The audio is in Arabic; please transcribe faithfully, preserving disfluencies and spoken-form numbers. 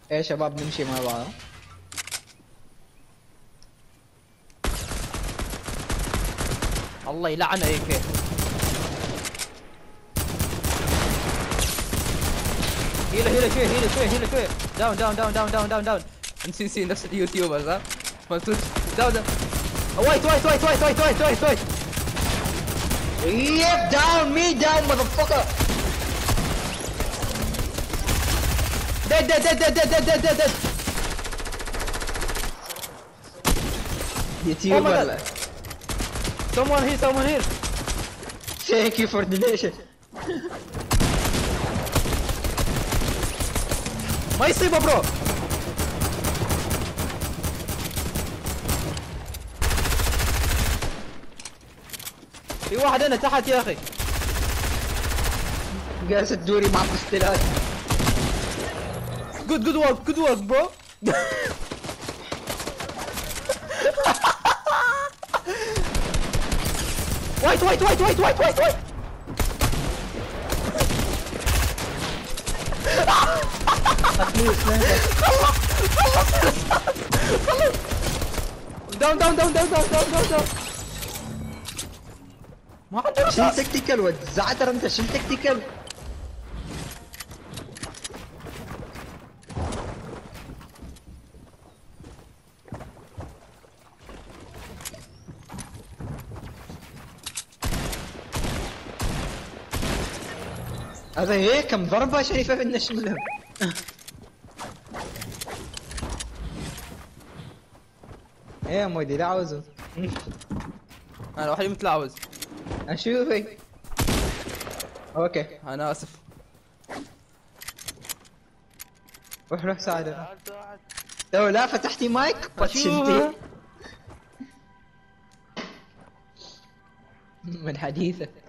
يا شباب نمشي مع بعض. الله يلعن اي كي. هيلا هيلا شوي هيلا شوي هيلا شوي. داون داون داون داون داون داون داون. نسي نسي نفس اليوتيوبرز ها. مالتوت داون داون. وايت وايت وايت وايت وايت وايت وايت وايت. يب داون مي داون مذفقة. ديد ديد ديد ديد ديد ديد ديد ديد. يوتيوبر. Someone here, someone here. Thank you for donation. ما يصيبه برو. في واحد هنا تحت يا اخي. جالس تدوري مع بستلات. Good good work good work bro. وايت وايت وايت وايت وايت وايت وايت. خلص خلص خلص. داون داون داون داون داون داون داون. ما عندنا شيل تكتيكال ود زعتر انت شيل تكتيكال. هذا هيك كم ضربة شريفة في النشملة. ايه يا مودي لا عاوزه. انا وحيد متلعوز. اشوفك. اوكي انا اسف. روح روح ساعده. لو لا فتحتي مايك وشلتي من حديثك.